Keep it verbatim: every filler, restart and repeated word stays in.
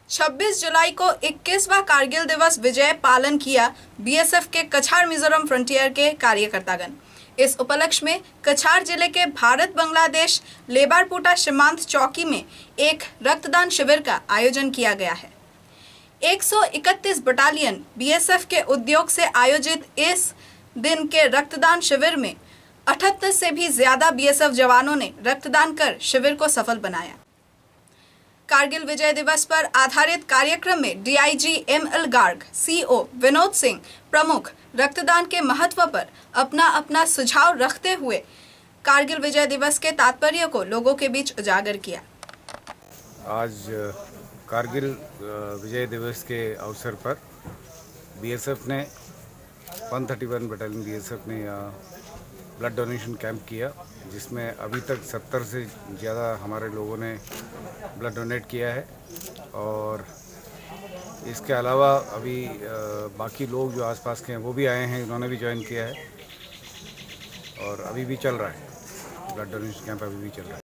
छब्बीस जुलाई को इक्कीसवां कारगिल दिवस विजय पालन किया बीएसएफ के कछार मिजोरम फ्रंटियर के कार्यकर्तागण। इस उपलक्ष्य में कछार जिले के भारत बांग्लादेश लेबारपुटा सीमांत चौकी में एक रक्तदान शिविर का आयोजन किया गया है। एक सौ इकतीस बटालियन बीएसएफ के उद्योग से आयोजित इस दिन के रक्तदान शिविर में अठहत्तर से भी ज्यादा बीएसएफ जवानों ने रक्तदान कर शिविर को सफल बनाया। कारगिल विजय दिवस पर आधारित कार्यक्रम में DIG ML Garg, CO Vinod Singh प्रमुख रक्तदान के महत्व पर अपना अपना सुझाव रखते हुए कारगिल विजय दिवस के तात्पर्य को लोगों के बीच उजागर किया। आज कारगिल विजय दिवस के अवसर पर बीएसएफ ने एक सौ इकतीस बटालियन बीएसएफ ने ब्लड डोनेशन कैंप किया, जिसमें अभी तक सत्तर से ज़्यादा हमारे लोगों ने ब्लड डोनेट किया है। और इसके अलावा अभी बाकी लोग जो आसपास के हैं वो भी आए हैं, उन्होंने भी ज्वाइन किया है और अभी भी चल रहा है ब्लड डोनेशन कैंप, अभी भी चल रहा है।